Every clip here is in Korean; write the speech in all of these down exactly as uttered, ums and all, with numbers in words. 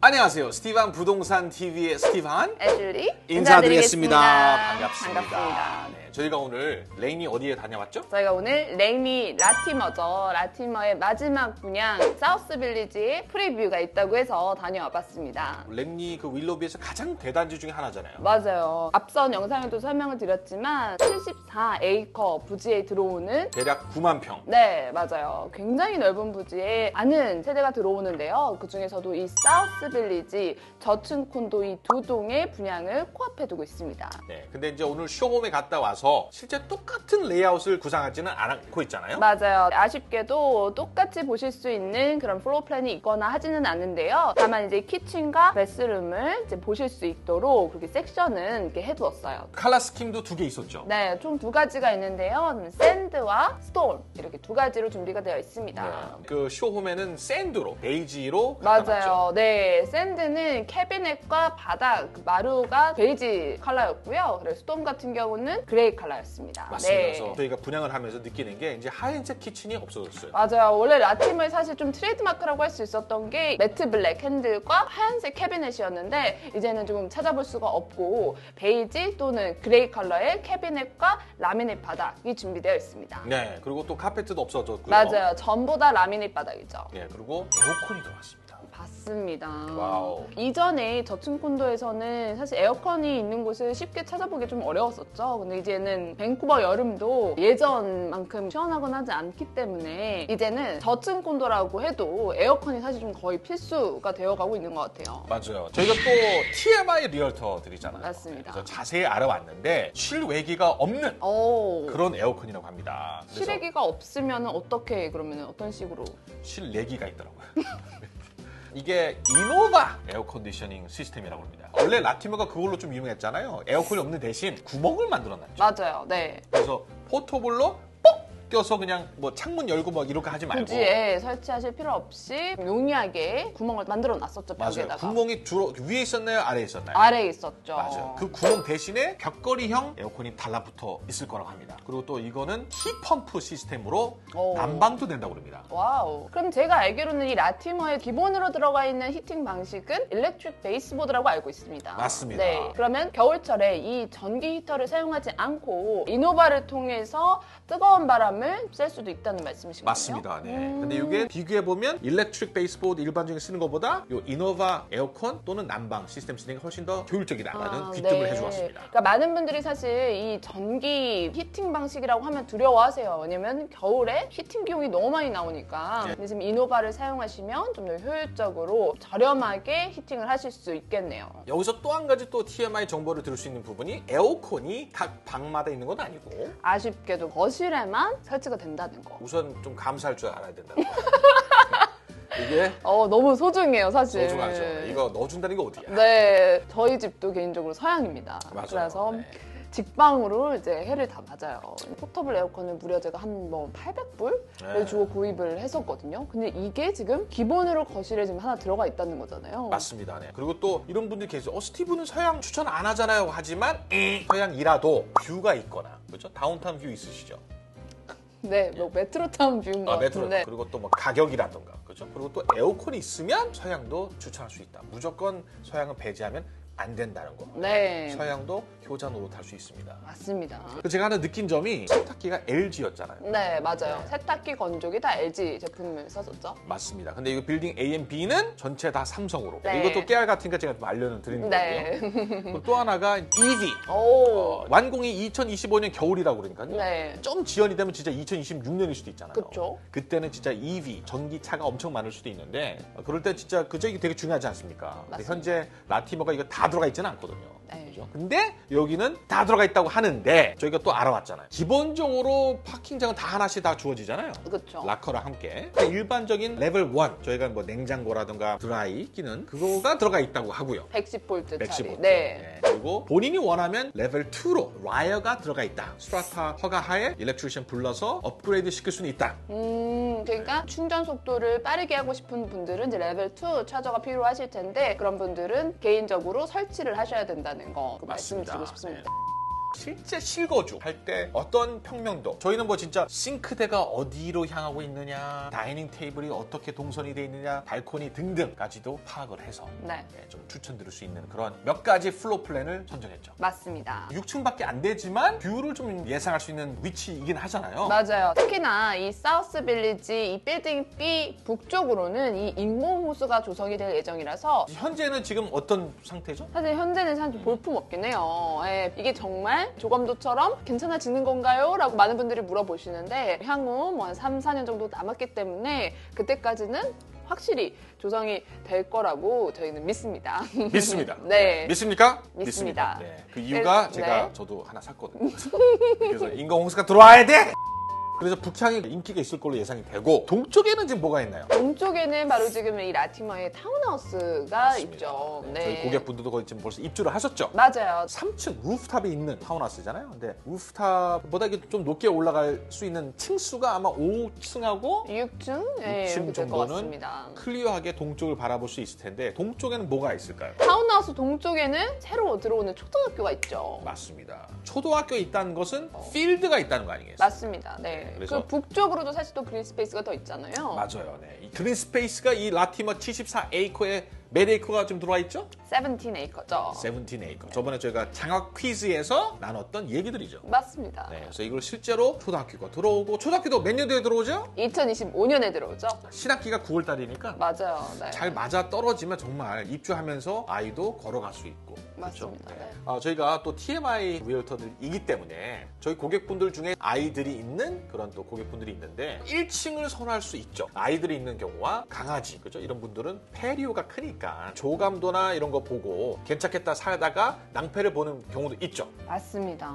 안녕하세요. 스티반 부동산 티비의 스티반 애슐리 인사드리겠습니다. 인사드리겠습니다. 반갑습니다. 반갑습니다. 네, 저희가 오늘 레인이 어디에 다녀왔죠? 저희가 오늘 레이니 라티머죠. 라티머의 마지막 분양 사우스 빌리지의 프리뷰가 있다고 해서 다녀와 봤습니다. 랭리 그 윌로비에서 가장 대단지 중에 하나잖아요. 맞아요. 앞선 영상에도 설명을 드렸지만 칠십사 에이커 부지에 들어오는 대략 구만 평. 네, 맞아요. 굉장히 넓은 부지에 많은 세대가 들어오는데요. 그 중에서도 이 사우스 빌리지 저층 콘도 이 두 동의 분양을 코앞에 두고 있습니다. 네, 근데 이제 오늘 쇼홈에 갔다 와서 실제 똑같은 레이아웃을 구상하지는 않고 있잖아요. 맞아요. 아쉽게도 똑같이 보실 수 있는 그런 플로어 플랜이 있거나 하지는 않는데요. 다만 이제 키친과 베스룸을 이제 보실 수 있도록 그렇게 섹션은 이렇게 해두었어요. 칼라 스킴도 두 개 있었죠. 네, 총 두 가지가 있는데요. 샌드와 스톤 이렇게 두 가지로 준비가 되어 있습니다. 네, 그 쇼홈에는 샌드로, 베이지로 맞아요. 갖다 네, 샌드는 캐비넷과 바닥, 그 마루가 베이지 컬러였고요. 그리고 스톤 같은 경우는 그레이 컬러였습니다. 맞습니다. 네. 그래서 저희가 분양을 하면서 느끼는 게 이제 하얀색 키친이 없어졌어요. 맞아요. 원래 라티머의 사실 좀 트레이드마크라고 할 수 있었던 게 매트 블랙 핸들과 하얀색 캐비넷이었는데 이제는 좀 찾아볼 수가 없고 베이지 또는 그레이 컬러의 캐비넷과 라미넷 바닥이 준비되어 있습니다. 네, 그리고 또 카페트도 없어졌고요. 맞아요. 전부 다 라미넷 바닥이죠. 네, 그리고 에어컨이 들어왔습니다. 봤습니다. 와우. 이전에 저층 콘도에서는 사실 에어컨이 있는 곳을 쉽게 찾아보기 좀 어려웠었죠. 근데 이제는 밴쿠버 여름도 예전만큼 시원하건 하지 않기 때문에 이제는 저층 콘도라고 해도 에어컨이 사실 좀 거의 필수가 되어가고 있는 것 같아요. 맞아요. 저희가 또 티엠아이 리얼터들이잖아요. 맞습니다. 그래서 자세히 알아봤는데 실외기가 없는 오. 그런 에어컨이라고 합니다. 그래서 실외기가 없으면 어떻게 그러면 어떤 식으로? 실내기가 있더라고요. 이게 이노바 에어컨디셔닝 시스템이라고 합니다. 원래 라티머가 그걸로 좀 유명했잖아요. 에어컨이 없는 대신 구멍을 만들어놨죠. 맞아요. 네. 그래서 포터블로 뽁 껴서 그냥 뭐 창문 열고 막 이렇게 하지 말고. 굳이 예, 설치하실 필요 없이 용이하게 구멍을 만들어 놨었죠. 맞아요. 벽에다가. 구멍이 주로 위에 있었나요? 아래에 있었나요? 아래에 있었죠. 맞아요. 그 구멍 대신에 벽걸이형 에어컨이 달라붙어 있을 거라고 합니다. 그리고 또 이거는 히펌프 시스템으로 오. 난방도 된다고 합니다. 와우. 그럼 제가 알기로는 이 라티머의 기본으로 들어가 있는 히팅 방식은 일렉트릭 베이스보드라고 알고 있습니다. 맞습니다. 네. 그러면 겨울철에 이 전기 히터를 사용하지 않고 이노바를 통해서 뜨거운 바람을 쐴 수도 있다는 말씀이신가요? 맞습니다. 네. 음. 근데 이게 비교해 보면 일렉트릭 베이스보드 일반적인 쓰는 것보다 이 이노바 에어컨 또는 난방 시스템 쓰는 게 훨씬 더 효율적이다라는 아, 귀점을 네. 해주었습니다. 그러니까 많은 분들이 사실 이 전기 히팅 방식이라고 하면 두려워하세요. 왜냐면 겨울에 히팅 비용이 너무 많이 나오니까. 네. 근데 지금 이노바를 사용하시면 좀 더 효율적으로 저렴하게 히팅을 하실 수 있겠네요. 여기서 또 한 가지 또 티엠아이 정보를 들을 수 있는 부분이 에어컨이 각 방마다 있는 건 아니고 아쉽게도 거실에만 설치가 된다는 거. 우선 좀 감사할 줄 알아야 된다는 거. 이게 어, 너무 소중해요, 사실. 소중하죠. 이거 넣어준다는 게 어디야? 네, 저희 집도 개인적으로 서양입니다. 맞아요. 그래서 네. 직방으로 이제 해를 다 맞아요. 포터블 에어컨을 무려 제가 한 뭐 팔백 불을 네. 주고 구입을 했었거든요. 근데 이게 지금 기본으로 거실에 지금 하나 들어가 있다는 거잖아요. 맞습니다. 네. 그리고 또 이런 분들이 계세요. 어, 스티브는 서양 추천 안 하잖아요. 하지만 에, 서양이라도 뷰가 있거나 그렇죠? 다운타운 뷰 있으시죠? 네, 뭐 메트로타운 뷰인 것 아, 메트로. 같은데. 그리고 또 뭐 가격이라던가 그렇죠? 그리고 또 에어컨이 있으면 서양도 추천할 수 있다. 무조건 서양은 배제하면 안 된다는 거. 네, 서양도 효자 노릇할 수 있습니다. 맞습니다. 그리고 제가 하나 느낀 점이 세탁기가 엘지였잖아요. 네, 맞아요. 네. 세탁기, 건조기 다 엘지 제품을 썼었죠. 맞습니다. 근데 이거 빌딩 A 앤 B는 전체 다 삼성으로. 네. 이것도 깨알 같으니까 제가 좀 알려는 드리는 네. 거고요. 또 하나가 이브이. 오, 어, 완공이 이천이십오 년 겨울이라고 그러니까요. 네. 좀 지연이 되면 진짜 이천이십육 년일 수도 있잖아요. 그쵸. 그때는 진짜 이브이, 전기차가 엄청 많을 수도 있는데 어, 그럴 때 진짜 그 적이 되게 중요하지 않습니까? 근데 맞습니다. 현재 라티머가 이거 다 들어가 있지는 않거든요. 네. 그죠? 근데 여기는 다 들어가 있다고 하는데 저희가 또 알아왔잖아요. 기본적으로 파킹장은 다 하나씩 다 주어지잖아요. 그쵸. 락커랑 함께. 그러니까 일반적인 레벨 일, 저희가 뭐 냉장고라든가 드라이 기는 그거가 들어가 있다고 하고요. 백십 볼트 백십 짜리. 볼트. 네. 네. 그리고 본인이 원하면 레벨 이로 라이어가 들어가 있다. 스트라타 허가하에 일렉트리션 불러서 업그레이드 시킬 수는 있다. 음, 그러니까 충전 속도를 빠르게 하고 싶은 분들은 이제 레벨 이 차저가 필요하실 텐데 그런 분들은 개인적으로 설치를 하셔야 된다는 거 그 말씀을 맞습니다. 드리고 싶습니다. 네. 실제 실거주 할 때 어떤 평면도, 저희는 뭐 진짜 싱크대가 어디로 향하고 있느냐, 다이닝 테이블이 어떻게 동선이 돼 있느냐, 발코니 등등까지도 파악을 해서 네. 네, 좀 추천드릴 수 있는 그런 몇 가지 플로어 플랜을 선정했죠. 맞습니다. 육 층밖에 안 되지만 뷰를 좀 예상할 수 있는 위치이긴 하잖아요. 맞아요. 특히나 이 사우스 빌리지 이 빌딩 B 북쪽으로는 이 인공호수가 조성이 될 예정이라서 현재는 지금 어떤 상태죠? 사실 현재는 사실 볼품 없긴 해요. 예, 이게 정말 조감도처럼 괜찮아지는 건가요? 라고 많은 분들이 물어보시는데 향후 뭐 한 삼, 사 년 정도 남았기 때문에 그때까지는 확실히 조성이 될 거라고 저희는 믿습니다. 믿습니다. 네. 믿습니까? 믿습니다. 네. 그 이유가 네. 제가 저도 하나 샀거든요. 그래서 인공홍수가 들어와야 돼! 그래서 북향이 인기가 있을 걸로 예상이 되고, 동쪽에는 지금 뭐가 있나요? 동쪽에는 바로 지금 이 라티머의 타운하우스가 맞습니다. 있죠. 네. 네. 저희 고객분들도 거의 지금 벌써 입주를 하셨죠? 맞아요. 삼 층 루프탑에 있는 타운하우스잖아요. 근데 루프탑보다 이게 좀 높게 올라갈 수 있는 층수가 아마 오 층하고 육 층? 네, 육 층 이렇게 될 것 정도는 같습니다. 클리어하게 동쪽을 바라볼 수 있을 텐데, 동쪽에는 뭐가 있을까요? 타운하우스 동쪽에는 새로 들어오는 초등학교가 있죠. 맞습니다. 초등학교에 있다는 것은 필드가 있다는 거 아니겠어요? 맞습니다. 네. 네, 그래서- 그 북쪽으로도 사실 또 그린 스페이스가 더 있잖아요. 맞아요. 네. 이 그린 스페이스가 이 라티머 칠십사 에이커에 몇 에이커가 좀 들어와 있죠? 세븐틴 에이커죠. 세븐틴 에이커. 저번에 저희가 장학 퀴즈에서 나눴던 얘기들이죠. 맞습니다. 네, 그래서 이걸 실제로 초등학교가 들어오고, 초등학교도 몇 년도에 들어오죠? 이천이십오 년에 들어오죠. 신학기가 구월 달이니까 맞아요. 네. 잘 맞아 떨어지면 정말 입주하면서 아이도 걸어갈 수 있고. 맞습니다. 그렇죠? 네. 아, 저희가 또 티엠아이 리얼터들이기 때문에 저희 고객분들 중에 아이들이 있는 그런 또 고객분들이 있는데 일 층을 선호할 수 있죠. 아이들이 있는 경우와 강아지, 그죠? 이런 분들은 페리오가 크니까 조감도나 이런 거 보고 괜찮겠다 살다가 낭패를 보는 경우도 있죠. 맞습니다.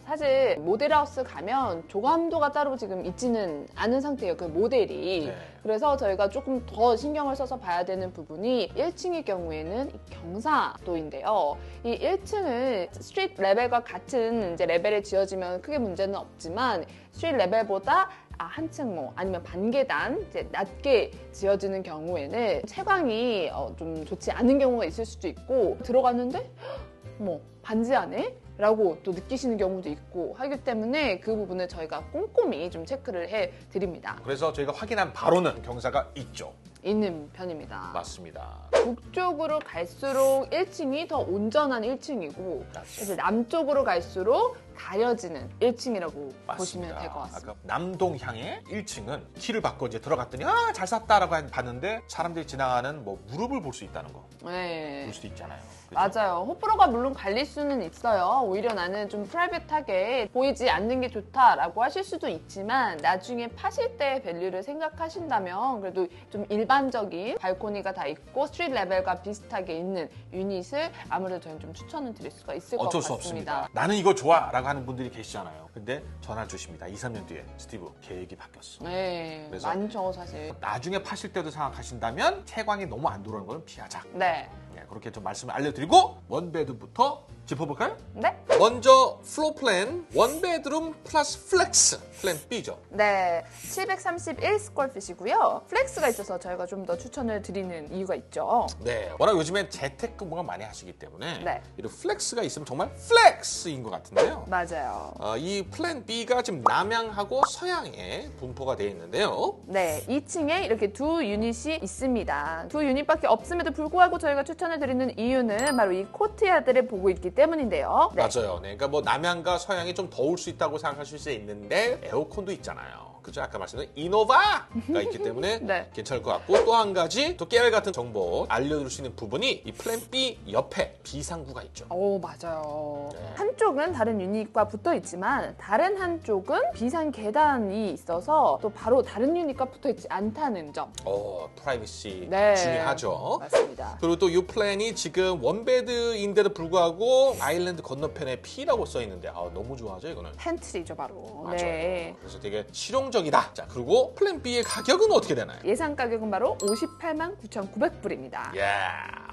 사실 모델하우스 가면 조감도가 따로 지금 있지는 않은 상태예요. 그 모델이. 네. 그래서 저희가 조금 더 신경을 써서 봐야 되는 부분이 일 층의 경우에는 이 경사도인데요. 이 일 층은 스트리트 레벨과 같은 이제 레벨에 지어지면 크게 문제는 없지만 스트리트 레벨보다 아, 한층 뭐 아니면 반계단 이제 낮게 지어지는 경우에는 채광이 어, 좀 좋지 않은 경우가 있을 수도 있고, 들어갔는데 뭐 반지 안에? 라고 또 느끼시는 경우도 있고 하기 때문에 그 부분을 저희가 꼼꼼히 좀 체크를 해드립니다. 그래서 저희가 확인한 바로는 경사가 있죠. 있는 편입니다. 맞습니다. 북쪽으로 갈수록 일 층이 더 온전한 일 층이고, 그래서 남쪽으로 갈수록 가려지는 일 층이라고 보시면 될 것 같습니다. 아까 남동향의 일 층은 키를 바꿔 이제 들어갔더니 아, 잘 샀다라고 봤는데 사람들이 지나가는 뭐 무릎을 볼 수 있다는 거. 네. 볼 수도 있잖아요. 그죠? 맞아요. 호불호가 물론 갈릴 수는 있어요. 오히려 나는 좀 프라이빗하게 보이지 않는 게 좋다라고 하실 수도 있지만 나중에 파실 때 밸류를 생각하신다면 그래도 좀 일반적인 발코니가 다 있고 스트리트 레벨과 비슷하게 있는 유닛을 아무래도 저희는 좀 추천을 드릴 수가 있을 것 어쩔 수 같습니다. 없습니다. 나는 이거 좋아 라고 하는 분들이 계시잖아요. 근데 전화 주십니다. 이, 삼 년 뒤에 스티브 계획이 바뀌었어. 네, 그래서- 많죠 사실. 나중에 파실 때도 생각하신다면 채광이 너무 안 들어오는 건 피하자. 네, 네, 그렇게 좀 말씀을 알려드리고 원베드부터 짚어볼까요? 네, 먼저 플로어 플랜 원베드룸 플러스 플렉스 플랜 B죠. 네. 칠백삼십일 스퀘어핏이고요. 플렉스가 있어서 저희가 좀 더 추천을 드리는 이유가 있죠. 네, 워낙 요즘엔 재택근무가 많이 하시기 때문에 네. 이런 플렉스가 있으면 정말 플렉스인 것 같은데요. 맞아요. 어, 이 플랜 B가 지금 남향하고 서양에 분포가 되어 있는데요. 네, 이 층에 이렇게 두 유닛이 있습니다. 두 유닛밖에 없음에도 불구하고 저희가 추천을 드리는 이유는 바로 이 코트야드를 보고 있기 때문인데요. 네. 맞아요. 네, 그러니까 뭐 남향과 서양이 좀 더울 수 있다고 생각하실 수 있는데 에어컨도 있잖아요. 그죠? 아까 말씀드린 이노바가 있기 때문에 네. 괜찮을 것 같고, 또 한 가지 또 깨알 같은 정보 알려줄 수 있는 부분이 이 플랜 B 옆에 비상구가 있죠. 오, 맞아요. 네. 한쪽은 다른 유닛과 붙어 있지만 다른 한쪽은 비상 계단이 있어서 또 바로 다른 유닛과 붙어 있지 않다는 점. 어, 프라이버시 네. 중요하죠. 맞습니다. 그리고 또 이 플랜이 지금 원베드인데도 불구하고 아일랜드 건너편에 P라고 써 있는데 아, 너무 좋아하죠, 이거는. 펜트리죠, 바로. 맞아요. 네. 그래서 되게 실용적이다. 자, 그리고 플랜 B의 가격은 어떻게 되나요? 예상 가격은 바로 오십팔만 구천구백 불입니다. 야,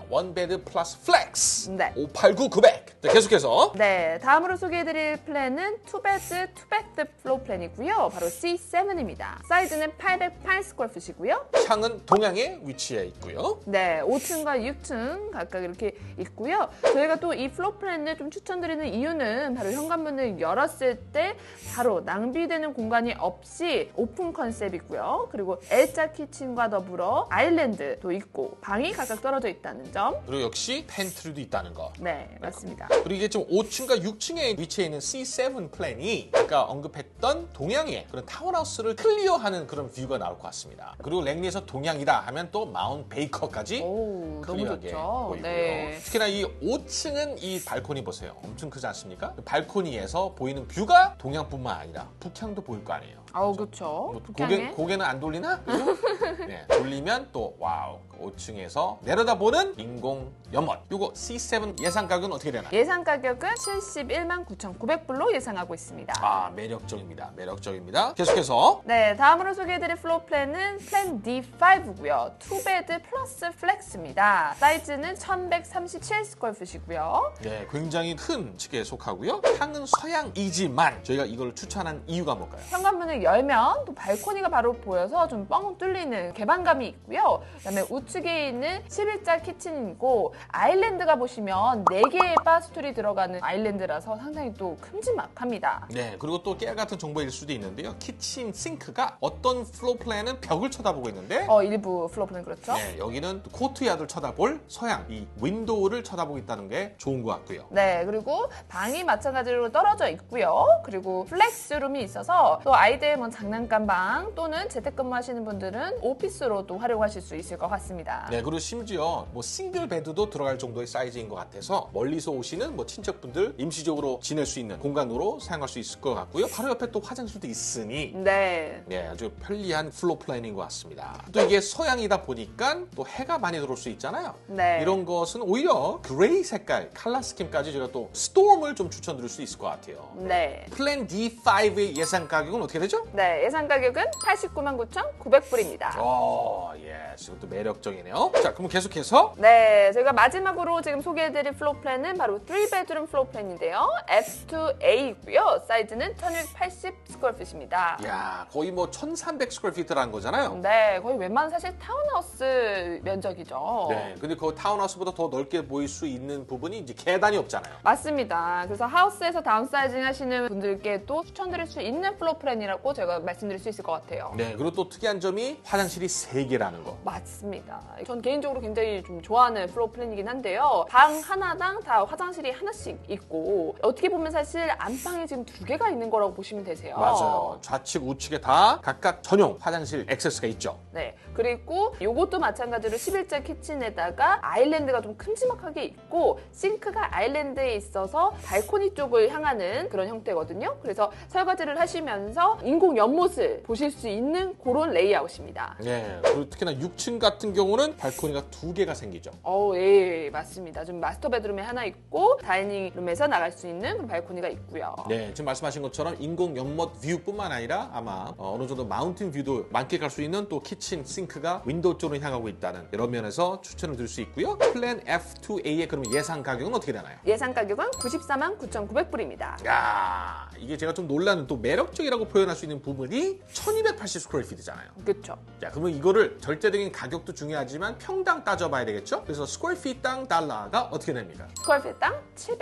원베드 플러스 플렉스 네. 오팔구 구백. 네, 계속해서 네, 다음으로 소개해드릴 플랜은 투베드 투베드 플로우 플랜이고요. 바로 씨 세븐입니다. 사이즈는 팔백팔 스퀘어풋이고요. 창은 동향에 위치해 있고요. 네, 오 층과 육 층 각각 이렇게 있고요. 저희가 또 이 플로우 플랜을 좀 추천드리는 이유는 바로 현관문을 열었을 때 바로 낭비되는 공간이 없이 오픈 컨셉이고요. 그리고 L자 키친과 더불어 아일랜드도 있고 방이 각각 떨어져 있다는 점. 그리고 역시 팬트리도 있다는 거. 네, 맞습니다. 그리고 이게 지금 오 층과 육 층에 위치해 있는 씨 세븐 플랜이 아까 언급했던 동향의 그런 타운하우스를 클리어하는 그런 뷰가 나올 것 같습니다. 그리고 랭리에서 동향이다 하면 또 마운트 베이커까지 오, 너무 클리어하게 좋죠. 보이고요. 네. 특히나 이 오 층은 이 발코니 보세요. 엄청 크지 않습니까? 발코니에서 보이는 뷰가 동향뿐만 아니라 북향도 보일 거 아니에요. 아우, 그렇죠. 뭐 북향에. 고개, 고개는 안 돌리나? 그죠? 네, 돌리면 또 와우 오 층에서 내려다보는 인공 연못. 이거 씨 세븐 예상 가격은 어떻게 되나요? 예상 가격은 칠십일만 구천구백 불로 예상하고 있습니다. 아 매력적입니다. 매력적입니다. 계속해서 네, 다음으로 소개해드릴 플로우 플랜은 플랜 디 파이브고요. 투베드 플러스 플렉스입니다. 사이즈는 천백삼십칠 스퀘어풋이고요. 네, 굉장히 큰 측에 속하고요. 향은 서양이지만 저희가 이걸 추천한 이유가 뭘까요? 현관문을 열면 또 발코니가 바로 보여서 좀 뻥 뚫리는 개방감이 있고요. 그다음에 우측에 있는 십일자 키친이고 아일랜드가 보시면 네 개의 바스툴이 들어가는 아일랜드라서 상당히 또 큼지막합니다. 네, 그리고 또 깨알 같은 정보일 수도 있는데요. 키친 싱크가 어떤 플로우 플랜은 벽을 쳐다보고 있는데 어, 일부 플로우 플랜 그렇죠? 네, 여기는 코트야드를 쳐다볼 서양 이 윈도우를 쳐다보고 있다는 게 좋은 것 같고요. 네, 그리고 방이 마찬가지로 떨어져 있고요. 그리고 플렉스룸이 있어서 또 아이들 뭐 장난감방 또는 재택근무하시는 분들은 오피스로도 활용하실 수 있을 것 같습니다. 네, 그리고 심지어 뭐 싱글 베드도 들어갈 정도의 사이즈인 것 같아서 멀리서 오시는 뭐 친척분들 임시적으로 지낼 수 있는 공간으로 사용할 수 있을 것 같고요. 바로 옆에 또 화장실도 있으니 네. 네, 아주 편리한 플로우 플랜인 것 같습니다. 또 이게 서양이다 보니까 또 해가 많이 들어올 수 있잖아요. 네. 이런 것은 오히려 그레이 색깔, 칼라 스킨까지 제가 또 스톰을 좀 추천드릴 수 있을 것 같아요. 네. 플랜 디 파이브의 예상 가격은 어떻게 되죠? 네, 예상 가격은 팔십구만 구천구백 불입니다. 오, 예, 이것도 매력적이네요. 자, 그럼 계속해서 네, 저희가 마지막으로 지금 소개해드릴 플로우 플랜은 바로 쓰리 베드룸 플로우 플랜인데요. 에프 투 에이고요. 사이즈는 천육백팔십 스퀘어풋입니다. 야, 거의 뭐 천삼백 스퀘어피트라는 거잖아요. 네, 거의 웬만한 사실 타운하우스 면적이죠. 네, 근데 그 타운하우스보다 더 넓게 보일 수 있는 부분이 이제 계단이 없잖아요. 맞습니다. 그래서 하우스에서 다운사이징 하시는 분들께도 추천드릴 수 있는 플로우 플랜이라고 제가 말씀드릴 수 있을 것 같아요. 네, 그리고 또 특이한 점이 화장실이 세 개라는 거. 맞습니다. 전 개인적으로 굉장히 좀 좋아하는 플로우 플랜이긴 한데요. 방 하나당 다 화장실이 하나씩 있고 어떻게 보면 사실 안방이 지금 두 개가 있는 거라고 보시면 되세요. 맞아요. 좌측, 우측에 다 각각 전용 화장실 액세스가 있죠. 네. 그리고 이것도 마찬가지로 십일자 키친에다가 아일랜드가 좀 큼지막하게 있고 싱크가 아일랜드에 있어서 발코니 쪽을 향하는 그런 형태거든요. 그래서 설거지를 하시면서 인공 연못을 보실 수 있는 그런 레이아웃입니다. 네, 그리고 특히나 육 층 같은 경우는 발코니가 두 개가 생기죠. 어, 예, 맞습니다. 좀 마스터 베드룸에 하나 있고 다이닝룸에서 나갈 수 있는 그런 발코니가 있고요. 네, 지금 말씀하신 것처럼 인공 연못 뷰뿐만 아니라 아마 어느 정도 마운틴 뷰도 만끽할 수 있는 또 키친 싱크가 윈도우 쪽으로 향하고 있다는 이런 면에서 추천을 드릴 수 있고요. 플랜 에프 투 에이의 그럼 예상 가격은 어떻게 되나요? 예상 가격은 구십사만 구천구백 불입니다. 야, 이게 제가 좀 놀라는 또 매력적이라고 표현할 수 있는 부분이 천이백팔십 스퀘어피트잖아요. 그렇죠. 자, 그러면 이거를 절대적인 가격도 중요하지만 평당 따져봐야 되겠죠? 그래서 스퀘어피트당 달러가 어떻게 됩니까? 스퀘어핏당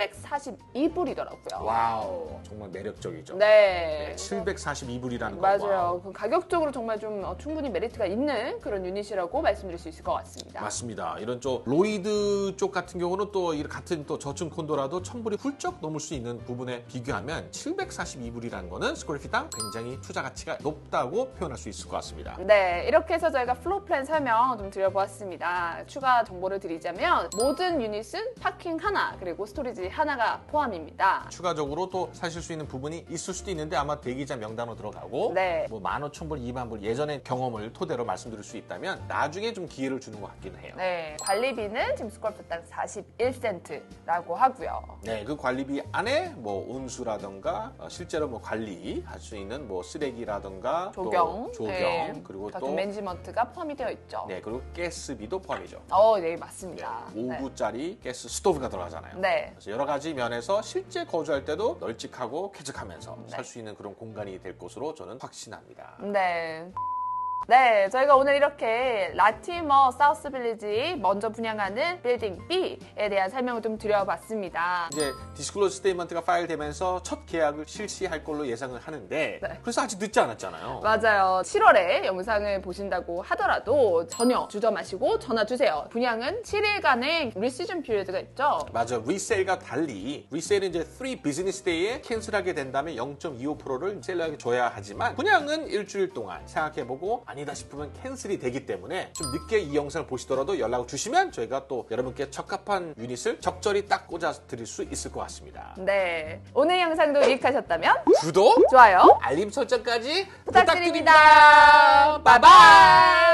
칠백사십이 불이더라고요. 와우, 정말 매력적이죠. 네. 칠백사십이 불이라는 거. 맞아요. 그 가격적으로 정말 좀 어, 충분히 메리트가 있는 그런 유닛이라고 말씀드릴 수 있을 것 같습니다. 맞습니다. 이런 쪽 로이드 쪽 같은 경우는 또 이 같은 또 저층 콘도라도 천 불이 훌쩍 넘을 수 있는 부분에 비교하면 칠백사십이 불이라는 거는 스퀘어피트당 굉장히 투자 가치가 높다고 표현할 수 있을 것 같습니다. 네, 이렇게 해서 저희가 플로우 플랜 설명 좀 드려보았습니다. 추가 정보를 드리자면 모든 유닛은 파킹 하나 그리고 스토리지 하나가 포함입니다. 추가적으로 또 사실 수 있는 부분이 있을 수도 있는데 아마 대기자 명단으로 들어가고 네. 뭐 만 오천 불, 이만 불 예전의 경험을 토대로 말씀드릴 수 있다면 나중에 좀 기회를 주는 것 같기는 해요. 네, 관리비는 지금 스퀘어핏당 사십일 센트라고 하고요. 네, 그 관리비 안에 뭐 운수라던가 어, 실제로 뭐 관리할 수 있는 뭐 쓰레기라든가 조경, 또 조경 네. 그리고 다 또 매니지먼트가 포함이 되어 있죠. 네, 그리고 가스비도 포함이죠. 어, 네, 맞습니다. 오 구짜리 가스 스토브가 들어가잖아요. 네. 그래서 여러 가지 면에서 실제 거주할 때도 널찍하고 쾌적하면서 네. 살 수 있는 그런 공간이 될 것으로 저는 확신합니다. 네. 네, 저희가 오늘 이렇게 라티머 사우스 빌리지 먼저 분양하는 빌딩 B에 대한 설명을 좀 드려봤습니다. 이제 디스클로즈 스테이먼트가 파일되면서 첫 계약을 실시할 걸로 예상을 하는데 네. 그래서 아직 늦지 않았잖아요. 맞아요. 칠월에 영상을 보신다고 하더라도 전혀 주저마시고 전화 주세요. 분양은 칠 일간의 리시즌 피리드가 있죠. 맞아. 리세일과 달리 리세일은 이제 삼 비즈니스 데이에 캔슬하게 된다면 영 점 이오 퍼센트를 셀러에게 줘야 하지만 분양은 일주일 동안 생각해보고 아니다 싶으면 캔슬이 되기 때문에 좀 늦게 이 영상을 보시더라도 연락을 주시면 저희가 또 여러분께 적합한 유닛을 적절히 딱 꽂아 드릴 수 있을 것 같습니다. 네. 오늘 영상도 유익하셨다면 구독, 좋아요 알림 설정까지 부탁드립니다. 부탁드립니다. 바이바이.